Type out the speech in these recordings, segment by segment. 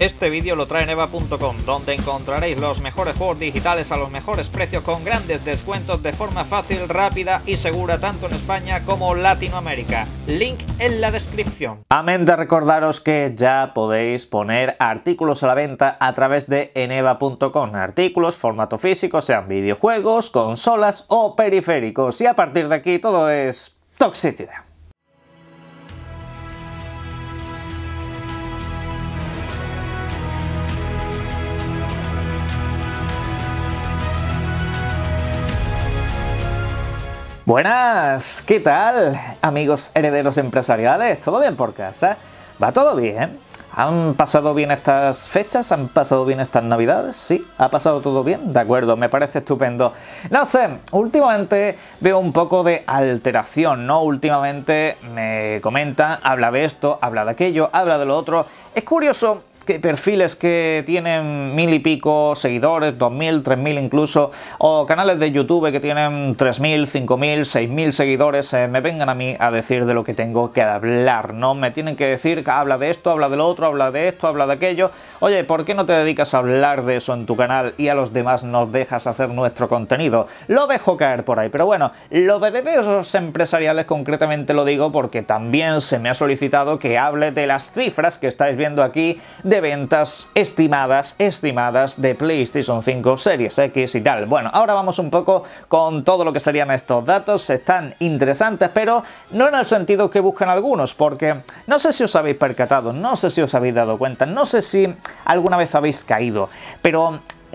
Este vídeo lo trae Eneba.com, donde encontraréis los mejores juegos digitales a los mejores precios con grandes descuentos de forma fácil, rápida y segura tanto en España como Latinoamérica. Link en la descripción. Amén de recordaros que ya podéis poner artículos a la venta a través de Eneba.com. Artículos, formato físico, sean videojuegos, consolas o periféricos. Y a partir de aquí todo es toxicidad. Buenas, ¿qué tal, amigos herederos empresariales? ¿Todo bien por casa? ¿Va todo bien? ¿Han pasado bien estas fechas? ¿Han pasado bien estas navidades? ¿Sí? ¿Ha pasado todo bien? De acuerdo, me parece estupendo. No sé, últimamente veo un poco de alteración, ¿no? Últimamente me comentan, habla de esto, habla de aquello, habla de lo otro. Es curioso que perfiles que tienen 1000 y pico seguidores, 2000, 3000 incluso, o canales de YouTube que tienen 3000, 5000, 6000 seguidores, me vengan a mí a decir de lo que tengo que hablar, ¿no? Me tienen que decir que habla de esto, habla de lo otro, habla de esto, habla de aquello. Oye, ¿por qué no te dedicas a hablar de eso en tu canal y a los demás nos dejas hacer nuestro contenido? Lo dejo caer por ahí, pero bueno, lo de herederos empresariales concretamente lo digo porque también se me ha solicitado que hable de las cifras que estáis viendo aquí de ventas estimadas de PlayStation 5 Series X y tal. Bueno, ahora vamos un poco con todo lo que serían estos datos. Están interesantes, pero no en el sentido que buscan algunos, porque no sé si os habéis percatado, no sé si os habéis dado cuenta, no sé si alguna vez habéis caído, pero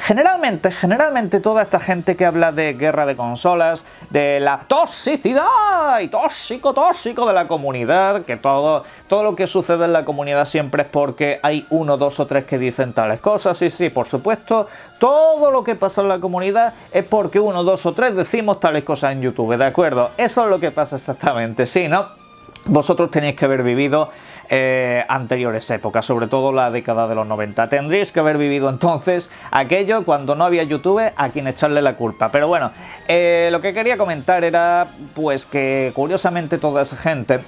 Generalmente toda esta gente que habla de guerra de consolas, de la toxicidad y tóxico de la comunidad, que todo lo que sucede en la comunidad siempre es porque hay uno, dos o tres que dicen tales cosas. Sí, por supuesto, todo lo que pasa en la comunidad es porque uno, dos o tres decimos tales cosas en YouTube, ¿de acuerdo? Eso es lo que pasa exactamente, sí, ¿no? Vosotros tenéis que haber vivido anteriores épocas, sobre todo la década de los 90. Tendréis que haber vivido entonces aquello cuando no había YouTube a quien echarle la culpa. Pero bueno, lo que quería comentar era pues que curiosamente toda esa gente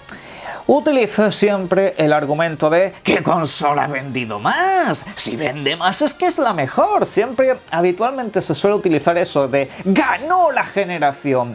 utiliza siempre el argumento de ¿qué consola ha vendido más? Si vende más es que es la mejor. Siempre, habitualmente se suele utilizar eso de ganó la generación.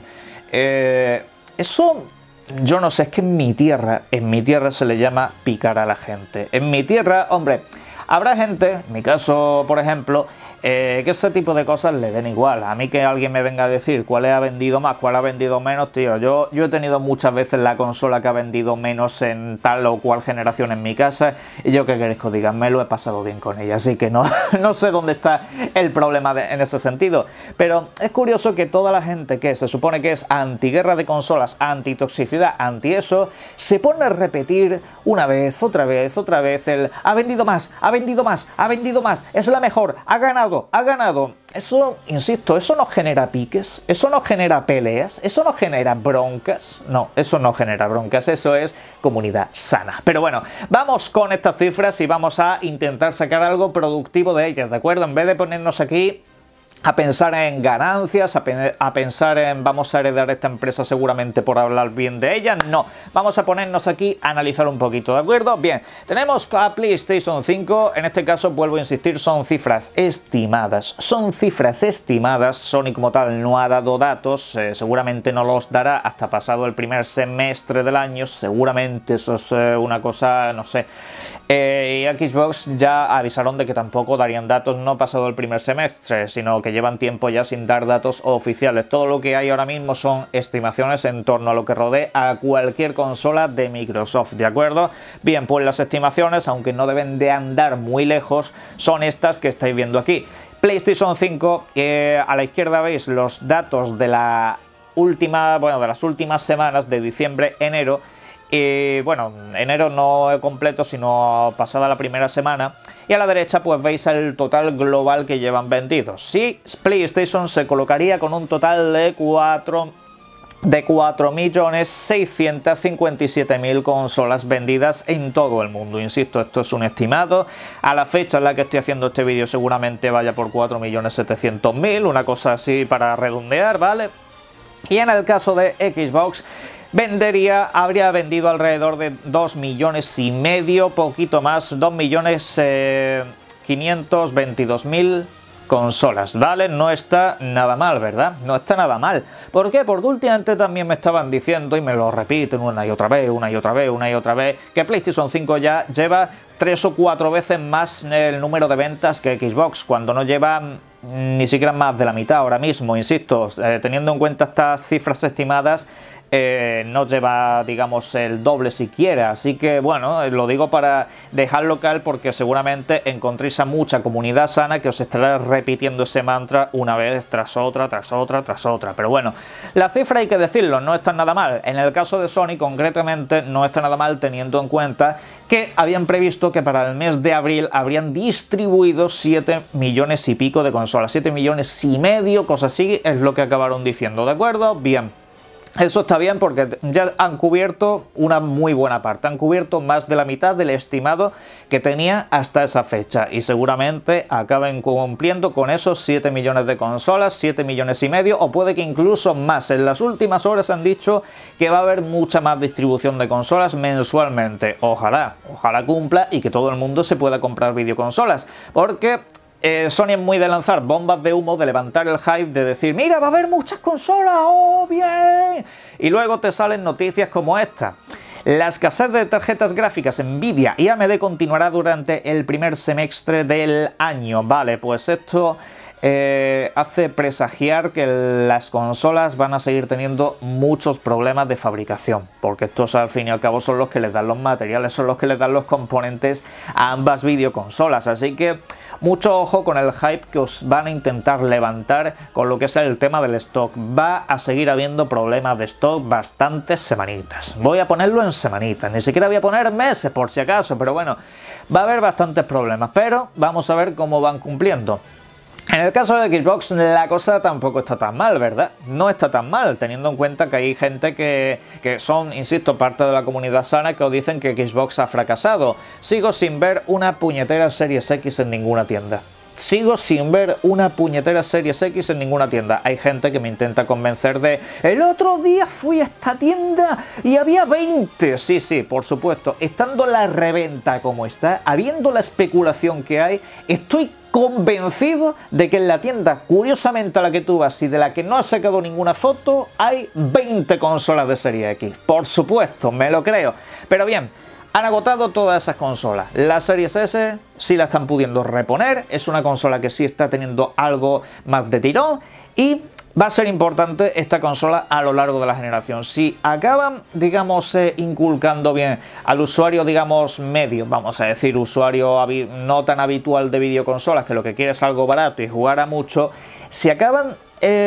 Eso... Yo no sé, es que en mi tierra se le llama picar a la gente. En mi tierra, hombre, habrá gente, en mi caso, por ejemplo, que ese tipo de cosas le den igual. A mí que alguien me venga a decir cuál ha vendido más, cuál ha vendido menos, tío. Yo he tenido muchas veces la consola que ha vendido menos en tal o cual generación en mi casa, y yo qué queréis que os diga, me lo he pasado bien con ella. Así que no sé dónde está el problema en ese sentido. Pero es curioso que toda la gente que se supone que es antiguerra de consolas, antitoxicidad, anti eso, se pone a repetir una vez, otra vez el ha vendido más, ha vendido más, ha vendido más, es la mejor, ha ganado. Eso, insisto, eso no genera piques, eso no genera peleas, eso no genera broncas. No, eso no genera broncas, eso es comunidad sana. Pero bueno, vamos con estas cifras y vamos a intentar sacar algo productivo de ellas, ¿de acuerdo? En vez de ponernos aquí a pensar en ganancias, a pensar en vamos a heredar esta empresa seguramente por hablar bien de ella, no. Vamos a ponernos aquí a analizar un poquito, ¿de acuerdo? Bien, tenemos a PlayStation 5, en este caso, vuelvo a insistir, son cifras estimadas. Son cifras estimadas, Sony como tal no ha dado datos, seguramente no los dará hasta pasado el primer semestre del año, seguramente eso es una cosa, no sé. Y Xbox ya avisaron de que tampoco darían datos no pasado el primer semestre, sino que llevan tiempo ya sin dar datos oficiales. Todo lo que hay ahora mismo son estimaciones en torno a lo que rodea a cualquier consola de Microsoft, ¿de acuerdo? Bien, pues las estimaciones, aunque no deben de andar muy lejos, son estas que estáis viendo aquí. PlayStation 5, a la izquierda veis los datos de la última, de las últimas semanas de diciembre, enero. Y bueno, enero no completo, sino pasada la primera semana. Y a la derecha pues veis el total global que llevan vendidos. Sí, PlayStation se colocaría con un total de 4.657.000 consolas vendidas en todo el mundo. Insisto, esto es un estimado. A la fecha en la que estoy haciendo este vídeo seguramente vaya por 4.700.000, una cosa así para redondear, ¿vale? Y en el caso de Xbox, habría vendido alrededor de 2,5 millones, poquito más, 2.522.000 consolas, ¿vale? No está nada mal, ¿verdad? No está nada mal. ¿Por qué? Porque últimamente también me estaban diciendo, y me lo repiten una y otra vez, que PlayStation 5 ya lleva 3 o 4 veces más el número de ventas que Xbox, cuando no lleva ni siquiera más de la mitad ahora mismo, insisto, teniendo en cuenta estas cifras estimadas, no lleva, digamos, el doble siquiera. Así que, bueno, lo digo para dejarlo caer porque seguramente encontréis a mucha comunidad sana que os estará repitiendo ese mantra una vez tras otra. Pero bueno, la cifra hay que decirlo, no está nada mal. En el caso de Sony, concretamente, no está nada mal teniendo en cuenta que habían previsto que para el mes de abril habrían distribuido 7 millones y pico de consolas. 7 millones y medio, cosas así, es lo que acabaron diciendo, ¿de acuerdo? Bien. Eso está bien porque ya han cubierto una muy buena parte, han cubierto más de la mitad del estimado que tenía hasta esa fecha y seguramente acaben cumpliendo con esos 7 millones de consolas, 7 millones y medio o puede que incluso más. En las últimas horas han dicho que va a haber mucha más distribución de consolas mensualmente. Ojalá cumpla y que todo el mundo se pueda comprar videoconsolas, porque Sony es muy de lanzar bombas de humo, de levantar el hype, de decir, mira, va a haber muchas consolas, ¡oh, bien! Y luego te salen noticias como esta. La escasez de tarjetas gráficas Nvidia y AMD continuará durante el primer semestre del año. Vale, pues esto hace presagiar que las consolas van a seguir teniendo muchos problemas de fabricación, porque estos al fin y al cabo son los que les dan los materiales, son los que les dan los componentes a ambas videoconsolas, así que mucho ojo con el hype que os van a intentar levantar con lo que es el tema del stock. Va a seguir habiendo problemas de stock bastantes semanitas, voy a ponerlo en semanitas, ni siquiera voy a poner meses por si acaso, pero bueno, va a haber bastantes problemas, pero vamos a ver cómo van cumpliendo. En el caso de Xbox la cosa tampoco está tan mal, ¿verdad? No está tan mal, teniendo en cuenta que hay gente que son, insisto, parte de la comunidad sana que os dicen que Xbox ha fracasado. Sigo sin ver una puñetera Series X en ninguna tienda. Sigo sin ver una puñetera Series X en ninguna tienda. Hay gente que me intenta convencer de el otro día fui a esta tienda y había 20. Sí, por supuesto. Estando la reventa como está, habiendo la especulación que hay, estoy convencido de que en la tienda, curiosamente a la que tú vas y de la que no has sacado ninguna foto, hay 20 consolas de serie X. Por supuesto, me lo creo. Pero bien, han agotado todas esas consolas. La Series S sí la están pudiendo reponer, es una consola que sí está teniendo algo más de tirón y va a ser importante esta consola a lo largo de la generación. Si acaban, digamos, inculcando bien al usuario, digamos, medio, vamos a decir, usuario no tan habitual de videoconsolas, que lo que quiere es algo barato y jugar a mucho, si acaban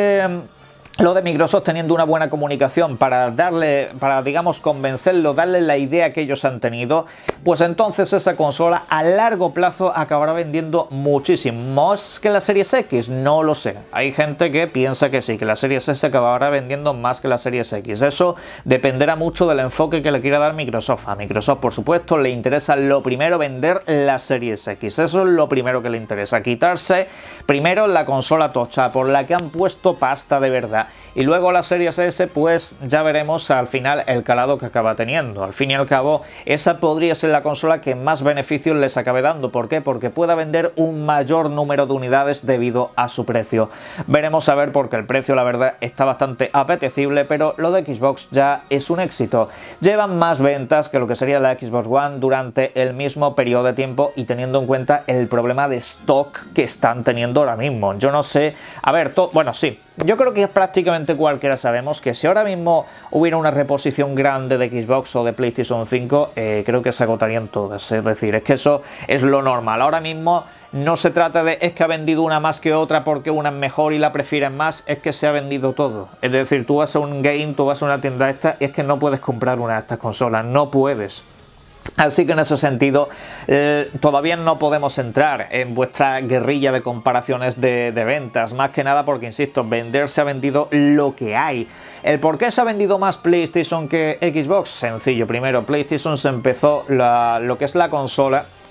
lo de Microsoft teniendo una buena comunicación para digamos convencerlo, darle la idea que ellos han tenido, pues entonces esa consola a largo plazo acabará vendiendo muchísimo. ¿Más que la Series X? No lo sé. Hay gente que piensa que sí, que la Series S acabará vendiendo más que la Series X. Eso dependerá mucho del enfoque que le quiera dar Microsoft. A Microsoft, por supuesto, le interesa lo primero vender la Series X. Eso es lo primero que le interesa. Quitarse primero la consola tocha por la que han puesto pasta de verdad. Y luego la Series S, pues ya veremos al final el calado que acaba teniendo. Al fin y al cabo, esa podría ser la consola que más beneficios les acabe dando. ¿Por qué? Porque pueda vender un mayor número de unidades debido a su precio. Veremos a ver, porque el precio, la verdad, está bastante apetecible, pero lo de Xbox ya es un éxito. Llevan más ventas que lo que sería la Xbox One durante el mismo periodo de tiempo y teniendo en cuenta el problema de stock que están teniendo ahora mismo. Yo no sé, a ver, bueno, sí. Yo creo que prácticamente cualquiera sabemos que si ahora mismo hubiera una reposición grande de Xbox o de PlayStation 5, creo que se agotarían todas. Es decir, es que eso es lo normal. Ahora mismo no se trata de es que ha vendido una más que otra porque una es mejor y la prefieren más, es que se ha vendido todo. Es decir, tú vas a un game, tú vas a una tienda esta y es que no puedes comprar una de estas consolas, no puedes. Así que en ese sentido todavía no podemos entrar en vuestra guerrilla de comparaciones de ventas, más que nada porque, insisto, vender se ha vendido lo que hay. ¿El por qué se ha vendido más PlayStation que Xbox? Sencillo, primero PlayStation se empezó lo que es la consola,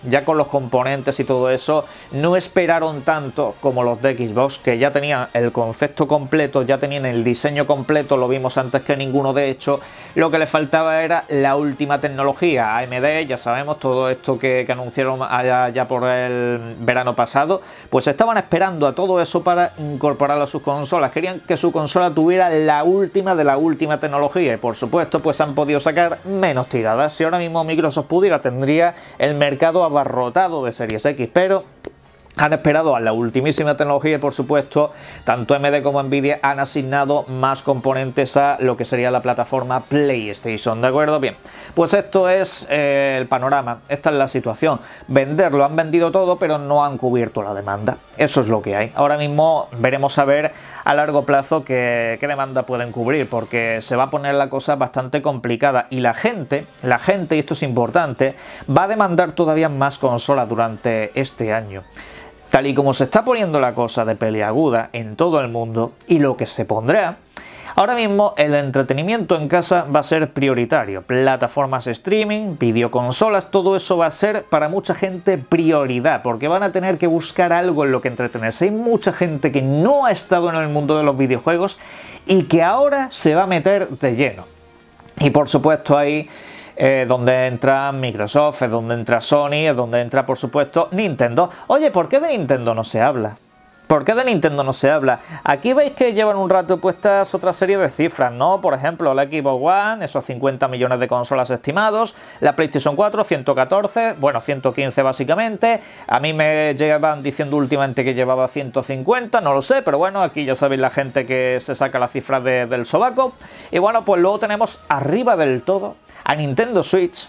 ya con los componentes y todo eso, no esperaron tanto como los de Xbox, que ya tenían el concepto completo, ya tenían el diseño completo, lo vimos antes que ninguno. De hecho, lo que le faltaba era la última tecnología. AMD, ya sabemos, todo esto que anunciaron ya por el verano pasado, pues estaban esperando a todo eso para incorporarlo a sus consolas. Querían que su consola tuviera la última de la última tecnología y por supuesto pues han podido sacar menos tiradas. Si ahora mismo Microsoft pudiera, tendría el mercado abarrotado de Series X, pero han esperado a la ultimísima tecnología y por supuesto tanto AMD como Nvidia han asignado más componentes a lo que sería la plataforma PlayStation, ¿de acuerdo? Bien, pues esto es el panorama, esta es la situación. Venderlo, han vendido todo pero no han cubierto la demanda, eso es lo que hay. Ahora mismo veremos a ver a largo plazo qué demanda pueden cubrir, porque se va a poner la cosa bastante complicada y la gente, y esto es importante, va a demandar todavía más consolas durante este año. Tal y como se está poniendo la cosa de peliaguda en todo el mundo y lo que se pondrá, ahora mismo el entretenimiento en casa va a ser prioritario. Plataformas streaming, videoconsolas, todo eso va a ser para mucha gente prioridad, porque van a tener que buscar algo en lo que entretenerse. Hay mucha gente que no ha estado en el mundo de los videojuegos y que ahora se va a meter de lleno. Y por supuesto ahí donde entra Microsoft, es donde entra Sony, es donde entra por supuesto Nintendo. Oye, ¿por qué de Nintendo no se habla? ¿Por qué de Nintendo no se habla? Aquí veis que llevan un rato puestas otra serie de cifras, ¿no? Por ejemplo, la Xbox One, esos 50 millones de consolas estimados, la PlayStation 4, 114, bueno, 115 básicamente. A mí me llegaban diciendo últimamente que llevaba 150, no lo sé, pero bueno, aquí ya sabéis la gente que se saca las cifras del sobaco. Y bueno, pues luego tenemos arriba del todo a Nintendo Switch,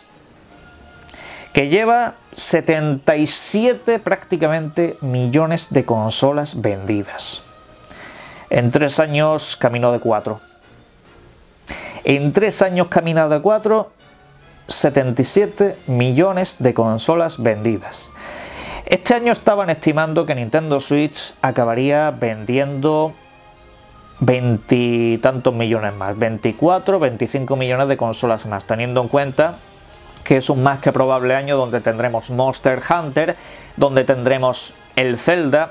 que lleva 77 prácticamente millones de consolas vendidas. En 3 años camino de 4. En 3 años camino de 4, 77 millones de consolas vendidas. Este año estaban estimando que Nintendo Switch acabaría vendiendo 20 y tantos millones más, 24, 25 millones de consolas más, teniendo en cuenta que es un más que probable año donde tendremos Monster Hunter, donde tendremos el Zelda,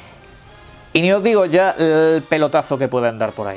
y ni os digo ya el pelotazo que pueden dar por ahí,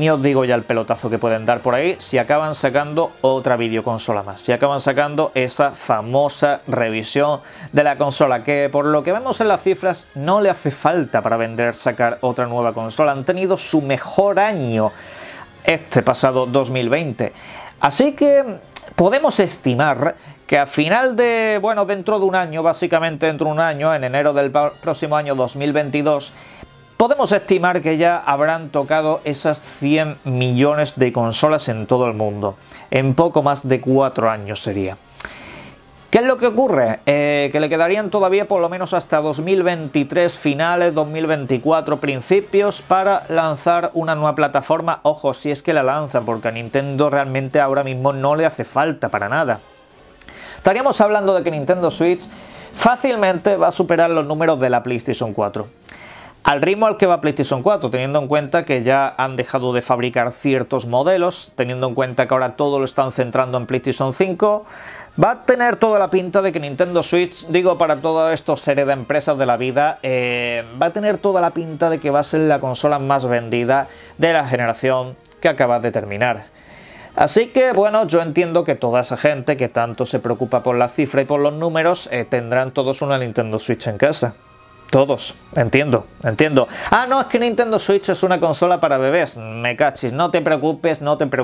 si acaban sacando otra videoconsola más, si acaban sacando esa famosa revisión de la consola, que por lo que vemos en las cifras no le hace falta para sacar otra nueva consola. Han tenido su mejor año este pasado 2020, así que podemos estimar que a final de, bueno, dentro de un año, básicamente dentro de un año, en enero del próximo año 2022, podemos estimar que ya habrán tocado esas 100 millones de consolas en todo el mundo. En poco más de 4 años sería. ¿Qué es lo que ocurre? Que le quedarían todavía por lo menos hasta 2023 finales, 2024 principios para lanzar una nueva plataforma. Ojo, si es que la lanzan, porque a Nintendo realmente ahora mismo no le hace falta para nada. Estaríamos hablando de que Nintendo Switch fácilmente va a superar los números de la PlayStation 4. Al ritmo al que va PlayStation 4, teniendo en cuenta que ya han dejado de fabricar ciertos modelos, teniendo en cuenta que ahora todo lo están centrando en PlayStation 5, va a tener toda la pinta de que Nintendo Switch, digo para todos estos series de empresas de la vida, va a tener toda la pinta de que va a ser la consola más vendida de la generación que acaba de terminar. Así que bueno, yo entiendo que toda esa gente que tanto se preocupa por la cifra y por los números, tendrán todos una Nintendo Switch en casa. Todos, entiendo. Ah, no, es que Nintendo Switch es una consola para bebés. Me cachis, no te preocupes,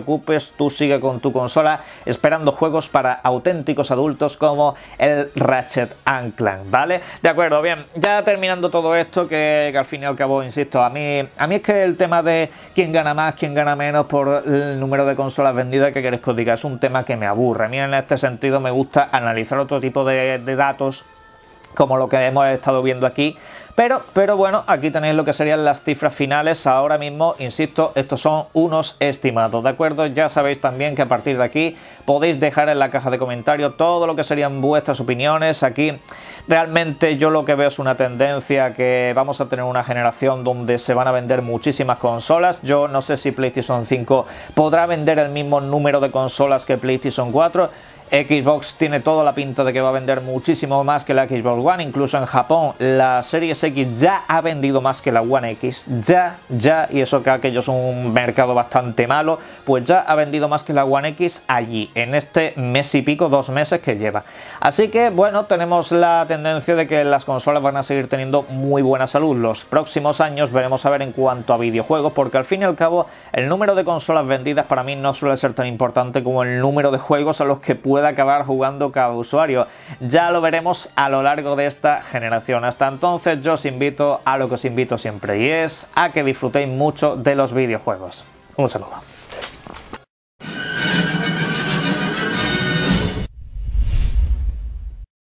tú sigue con tu consola esperando juegos para auténticos adultos como el Ratchet & Clank, ¿vale? De acuerdo, bien, ya terminando todo esto, que al fin y al cabo, insisto, a mí es que el tema de quién gana más, quién gana menos por el número de consolas vendidas, que queréis que os diga, es un tema que me aburre. A mí en este sentido me gusta analizar otro tipo de datos, como lo que hemos estado viendo aquí, pero bueno, aquí tenéis lo que serían las cifras finales. Ahora mismo, insisto, estos son unos estimados, ¿de acuerdo? Ya sabéis también que a partir de aquí podéis dejar en la caja de comentarios todo lo que serían vuestras opiniones. Aquí realmente yo lo que veo es una tendencia que vamos a tener una generación donde se van a vender muchísimas consolas. Yo no sé si PlayStation 5 podrá vender el mismo número de consolas que PlayStation 4. Xbox tiene toda la pinta de que va a vender muchísimo más que la Xbox One. Incluso en Japón la Series X ya ha vendido más que la One X. Ya, y eso que aquello es un mercado bastante malo, pues ya ha vendido más que la One X allí, en este mes y pico, 2 meses que lleva. Así que bueno, tenemos la tendencia de que las consolas van a seguir teniendo muy buena salud. Los próximos años veremos a ver en cuanto a videojuegos, porque al fin y al cabo el número de consolas vendidas para mí no suele ser tan importante como el número de juegos a los que puede acabar jugando cada usuario. Ya lo veremos a lo largo de esta generación. Hasta entonces yo os invito a lo que os invito siempre, y es a que disfrutéis mucho de los videojuegos. Un saludo.